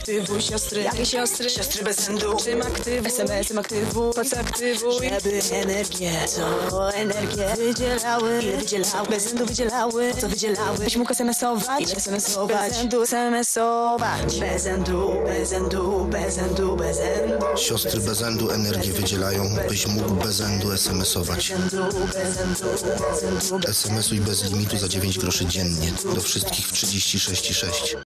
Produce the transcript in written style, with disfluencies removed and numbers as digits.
aktywuj siostry. Jakie siostry? Siostry bez sędu. Czym aktyw? SMS-em aktywuj. Po co aktywuj? Żeby energię, co energię wydzielały. Ile wydzielały? Bez sędu wydzielały. Co wydzielały? Byś mógł SMS-ować. Ile SMS-ować? Bez sędu SMS-ować. Bez sędu, bez sędu, bez sędu, bez sędu. Siostry bez endu energię wydzielają, byś mógł bez endu SMS-ować. SMS-uj bez limitu za 9 groszy dziennie. Do wszystkich w 36,6.